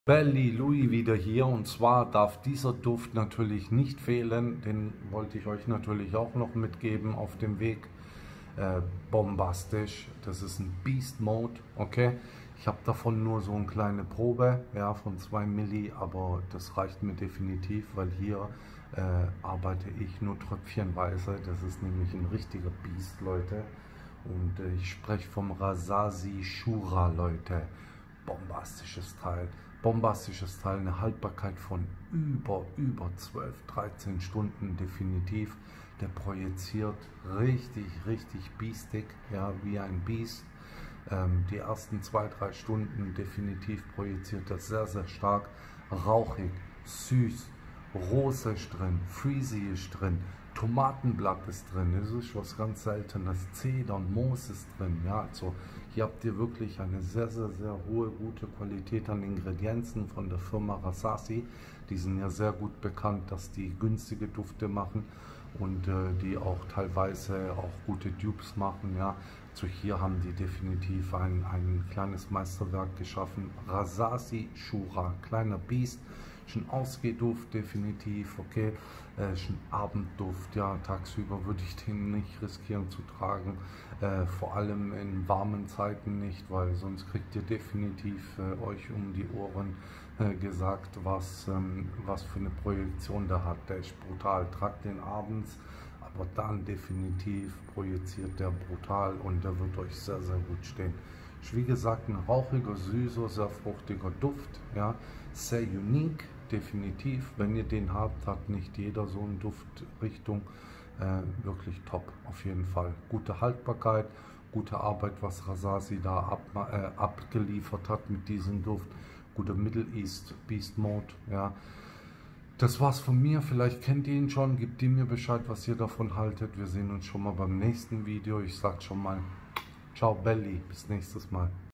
Belly Louis wieder hier, und zwar darf dieser Duft natürlich nicht fehlen, den wollte ich euch natürlich auch noch mitgeben auf dem Weg. Bombastisch, das ist ein Beast Mode, okay. Ich habe davon nur so eine kleine Probe, ja, von 2 Milli, aber das reicht mir definitiv, weil hier arbeite ich nur tröpfchenweise. Das ist nämlich ein richtiger Beast, Leute. Und ich spreche vom Rasasi Shura, Leute. Bombastisches Teil. Bombastisches Teil, eine Haltbarkeit von über 12, 13 Stunden definitiv. Der projiziert richtig biestig, ja, wie ein Biest. Die ersten 2, 3 Stunden definitiv projiziert das sehr stark. Rauchig, süß, Rose ist drin, Freezy ist drin, Tomatenblatt ist drin, das ist was ganz Seltenes, Zedern, Moos ist drin, ja, also hier habt ihr wirklich eine sehr hohe, gute Qualität an Ingredienzen von der Firma Rasasi. Die sind ja sehr gut bekannt, dass die günstige Düfte machen und die auch teilweise auch gute Dupes machen, ja. Also hier haben die definitiv ein kleines Meisterwerk geschaffen. Rasasi Shura, kleiner Biest, schon Ausgehduft definitiv, okay, schon Abendduft, ja, tagsüber würde ich den nicht riskieren zu tragen, vor allem in warmen Zeiten nicht, weil sonst kriegt ihr definitiv euch um die Ohren gesagt, was für eine Projektion der hat. Der ist brutal, tragt den abends, aber dann definitiv projiziert der brutal und der wird euch sehr gut stehen. Ist wie gesagt ein rauchiger, süßer, sehr fruchtiger Duft, ja, sehr unique, definitiv. Wenn ihr den habt, hat nicht jeder so eine Duftrichtung. Wirklich top, auf jeden Fall. Gute Haltbarkeit, gute Arbeit, was Rasasi da abgeliefert hat mit diesem Duft. Guter Middle East Beast Mode, ja. Das war's von mir, vielleicht kennt ihr ihn schon, gebt ihr mir Bescheid, was ihr davon haltet. Wir sehen uns schon mal beim nächsten Video. Ich sag schon mal, ciao Belly, bis nächstes Mal.